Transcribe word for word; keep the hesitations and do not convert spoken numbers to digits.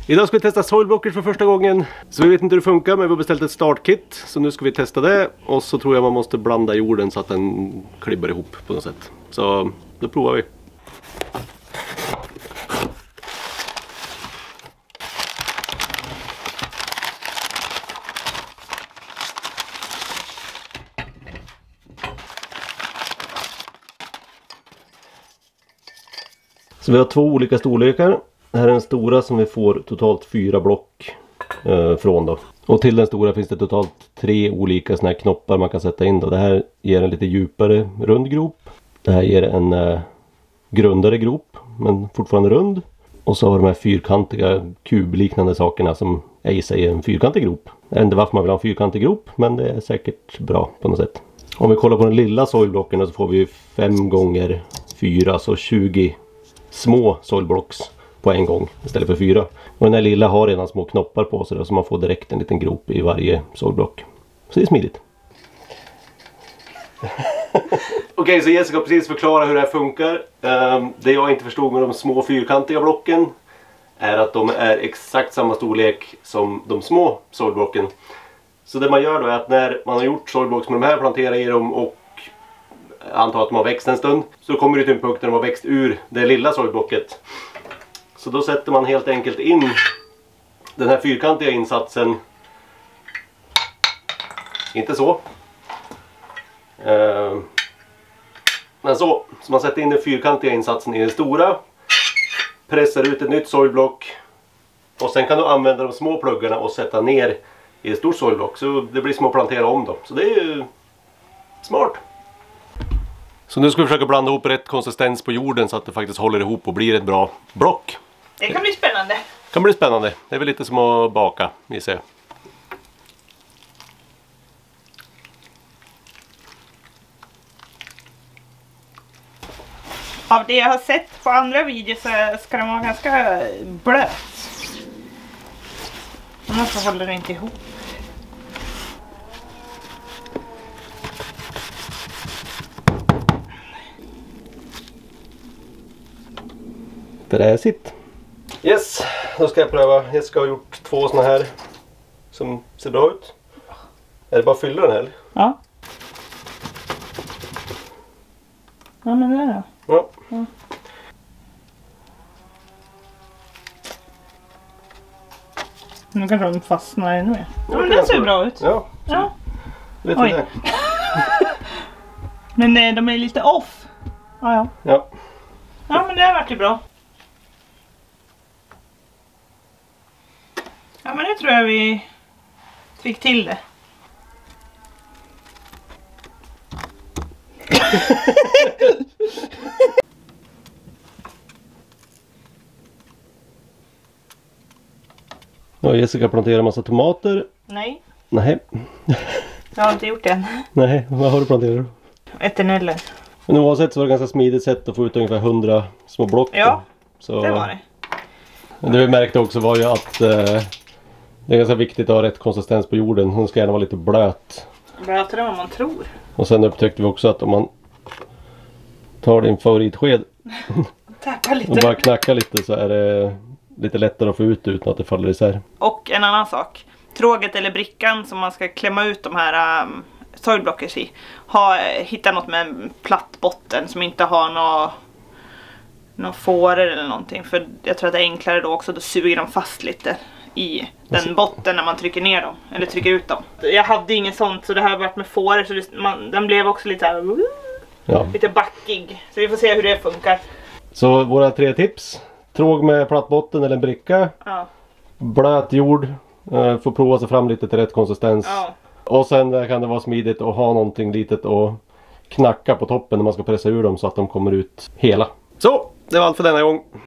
Idag ska vi testa soilblockers för första gången. Så vi vet inte hur det funkar, men vi har beställt ett startkit. Så nu ska vi testa det. Och så tror jag man måste blanda jorden så att den klibbar ihop på något sätt. Så då provar vi. Så vi har två olika storlekar. Det här är den stora som vi får totalt fyra block eh, från då. Och till den stora finns det totalt tre olika såna här knoppar man kan sätta in då. Det här ger en lite djupare rund grop. Det här ger en eh, grundare grop men fortfarande rund. Och så har de här fyrkantiga kubliknande sakerna som ej säger en fyrkantig grop. Jag vet inte varför man vill ha en fyrkantig grop, men det är säkert bra på något sätt. Om vi kollar på den lilla soilblocken så får vi fem gånger fyra, så tjugo små soilblocks på en gång istället för fyra. Och den här lilla har redan små knoppar på sig då, så man får direkt en liten grop i varje soilblock. Så det är smidigt. Okej, okay, så Jessica har precis förklarat hur det här funkar. Um, det jag inte förstod med de små fyrkantiga blocken är att de är exakt samma storlek som de små soilblocken. Så det man gör då är att när man har gjort soilblocks med de här, planterar i dem och antar att de har växt en stund, så kommer det till en punkt när de har växt ur det lilla soilblocket. Så då sätter man helt enkelt in den här fyrkantiga insatsen, inte så, uh, men så, så man sätter in den fyrkantiga insatsen i den stora, pressar ut ett nytt soilblock och sen kan du använda de små pluggarna och sätta ner i ett stort soilblock, så det blir som att plantera om då. Så det är ju smart. Så nu ska vi försöka blanda ihop rätt konsistens på jorden så att det faktiskt håller ihop och blir ett bra block. Det kan bli spännande. Det kan bli spännande. Det är väl lite som att baka, vi ser. Av det jag har sett på andra videor så ska den vara ganska blöt. Annars så håller den inte ihop. Fräsigt. Yes, då ska jag pröva. Jag ska ha gjort två såna här som ser bra ut. Är det bara att fylla den här? Ja. Ja, men det är det. Ja. Ja. Nu kanske de fastnar ännu mer. Ja, men den ser bra ut. Ja. Ja. Vet Oj. det. Men eh, de är lite off. Ja, ja. Ja. Ja, men det har varit ju bra. Ja, men det tror jag vi fick till det. Ja, Jessica planterar en massa tomater. Nej, Nej. jag har inte gjort det än. Nej, vad har du planterat? Eterneller. Men oavsett så var det ganska smidigt sätt att få ut ungefär hundra små block. Ja, så det var det. Det vi märkte också var ju att eh, det är ganska viktigt att ha rätt konsistens på jorden. Hon ska gärna vara lite blöt. Blötare än vad man tror. Och sen upptäckte vi också att om man tar din favoritsked Tappa lite. och bara knackar lite så är det lite lättare att få ut utan att det faller isär. Och en annan sak. Tråget eller brickan som man ska klämma ut de här um, soilblockers i. Ha, hitta något med en platt botten som inte har några nå fåror eller någonting. För jag tror att det är enklare då också. Då suger de fast lite i den alltså botten när man trycker ner dem. Eller trycker ut dem. Jag hade inget sånt så det här har varit med fåror. Så det, man, den blev också lite här, uh, ja. lite backig. Så vi får se hur det funkar. Så våra tre tips. Tråg med platt botten eller en bricka. Ja. Blöt jord. Uh, få prova sig fram lite till rätt konsistens. Ja. Och sen kan det vara smidigt att ha någonting litet och knacka på toppen när man ska pressa ur dem så att de kommer ut hela. Så, det var allt för denna gång.